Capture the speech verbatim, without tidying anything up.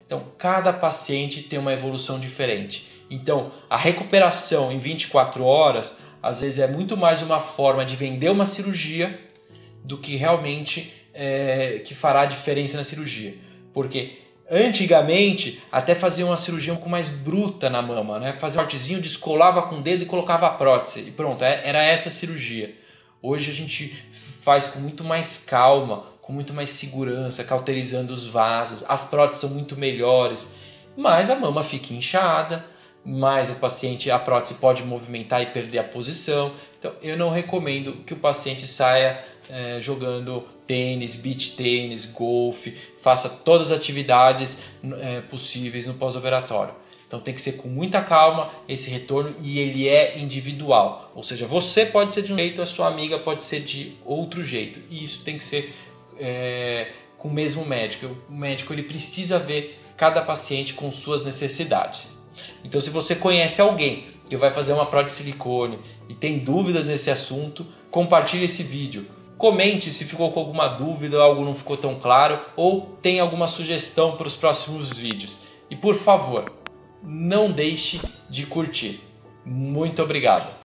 Então, cada paciente tem uma evolução diferente. Então, a recuperação em vinte e quatro horas, às vezes é muito mais uma forma de vender uma cirurgia do que realmente é, que fará a diferença na cirurgia. Porque antigamente até fazia uma cirurgia um pouco mais bruta na mama, né? Fazia um cortezinho, descolava com o dedo e colocava a prótese. E pronto, era essa a cirurgia. Hoje a gente faz com muito mais calma, com muito mais segurança, cauterizando os vasos. As próteses são muito melhores, mas a mama fica inchada, mas o paciente, a prótese pode movimentar e perder a posição. Então eu não recomendo que o paciente saia é, jogando tênis, beach tênis, golfe, faça todas as atividades é, possíveis no pós-operatório. Então tem que ser com muita calma esse retorno, e ele é individual. Ou seja, você pode ser de um jeito, a sua amiga pode ser de outro jeito. E isso tem que ser é, com o mesmo médico. O médico ele precisa ver cada paciente com suas necessidades. Então se você conhece alguém que vai fazer uma prótese de silicone e tem dúvidas nesse assunto, compartilhe esse vídeo. Comente se ficou com alguma dúvida, algo não ficou tão claro, ou tem alguma sugestão para os próximos vídeos. E por favor, não deixe de curtir. Muito obrigado!